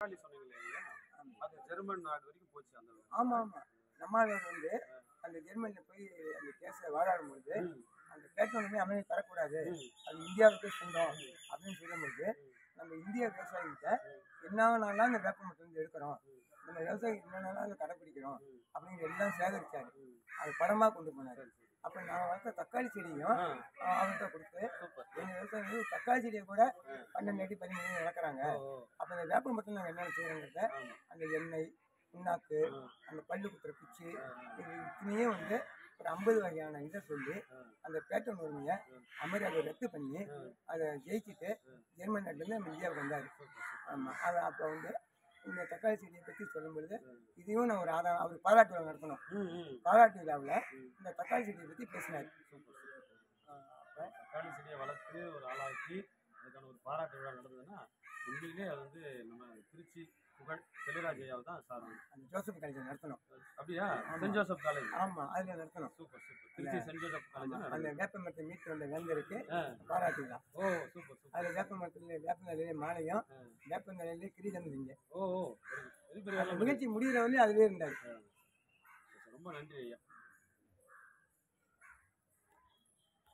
சொன்னீங்க இல்லையா, அது ஜெர்மன் நாடு வரைக்கும் போச்சு அந்த. ஆமா ஆமா, நம்மாழ்வார் வந்து அந்த ஜெர்மனில போய் அந்த கேஸை வாதாடும்பொழுது அந்த பேட்டனுமே அமைதி தரக்கூடாது, அது இந்தியாவுக்கே சொந்தம் அப்படின்னு சொல்லும்போது நம்ம இந்திய விவசாயிகிட்ட என்னன்னாலும் அந்த வேப்ப மரத்துல இருந்து எடுக்கிறோம், நம்ம விவசாயி என்னென்னாலும் அதை கடைப்பிடிக்கிறோம் அப்படிங்கிற எல்லாம் சேகரிச்சாரு. அது படமா கொண்டு போனாரு. அப்ப நான் வளர்த்த தக்காளி செடியும் அவர்கிட்ட கொடுத்து எங்க விவசாயிகள் தக்காளி செடியை கூட 12 அடி 13 அடி வளர்க்குறாங்க. அப்ப இந்த வேப்ப மரத்துல நாங்கள் என்னென்ன செய்யறோங்கிறத அந்த எண்ணெய், புண்ணாக்கு, அந்த பல்லு குத்துற பிச்சு, இது இத்தனையும் வந்து ஒரு 50 வகையான இதை சொல்லி அந்த பேட்டன் உரிமையை அமெரிக்காவை ரத்து பண்ணி அதை ஜெயிச்சுட்டு ஜெர்மன் நாட்டிலேருந்து நம்ம இந்தியாவுக்கு வந்தார். ஆமாம், அதை அப்போ வந்து இந்த தக்காளி செடியை பற்றி சொல்லும் பொழுது இதையும் நான் ஒரு ஆதாரம் அவர் பாராட்டு விழா நடத்தணும். பாராட்டு விழாவில் இந்த தக்காளி செடியை பற்றி பேசினார். தக்காளி செடியை வளர்த்து ஒரு ஆளாக்கி அதுக்கான ஒரு பாராட்டு விழா நடந்ததுன்னா உண்மையிலே அது வந்து நம்ம திருச்சி புகழ் செல்வராஜ் ஐயாவை தான் சார் அந்த ஜோசப் காலேஜ் நடத்தணும். அப்படியா? Saint Joseph college. ஆமாம், அதில் நடத்தணும். Super super. Trichy saint Joseph college. அந்த வேப்ப மரத்தை மீட்டு வந்த வேந்தருக்கு பாராட்டு விழா. ஓ சூப்பர் சூப்பர். அதில் வேப்ப மரத்துல வேப்ப நிலையிலே மாலையும் வேப்ப நிலையிலே கிரீடம் இருந்தீங்க. ஓ நிகழ்ச்சி முடிகிற வந்து அதுவே இருந்தார். ரொம்ப நன்றி ஐயா.